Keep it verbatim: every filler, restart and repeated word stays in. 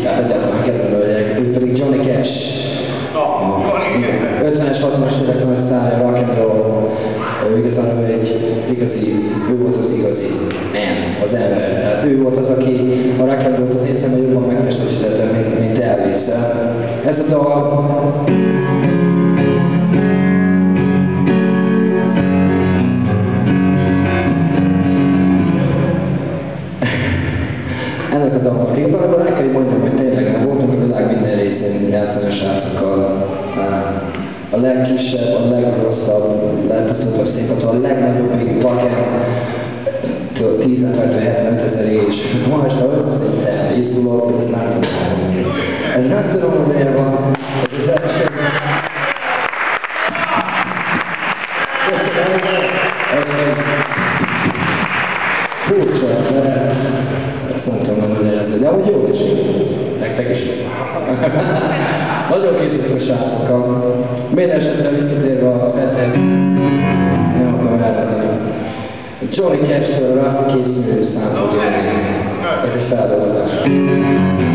muzsikát egyáltalán kezdve megyek, ő pedig Johnny Cash. ötvenes, hatvanas évek nagy sztárja, rock and roll. Ő igazán ő egy igazi, ő volt az igazi man, az ember. Tehát ő volt az, aki a rock and rollt az én szemben jobban megtestesítette, mint, mint Elvis. Ez a dal... Ennek a dalnak igazából el kell mondjam, hogy tényleg voltunk a világ minden részén játszani a srácokkal. A legkisebb, a legrosszabb, legpusztultabb színpadon, a legnagyobbik baken, tíz embertől hetvenöt ezer és ma este öt szinten izgulok, ezt nem tudom mondani. Ez nem tudom, hogy miért van. Ez az első... Furcsa, mert ezt nem tudom mondani, de ahogy jó is. Nektek is. Nagyon készültük a srácokkal. Minden esetre visszatérve a szethez, nem akarom elvenni. Johnny Cash-től a Rusty készülő szám fog jönni. Ez egy feldolgozás.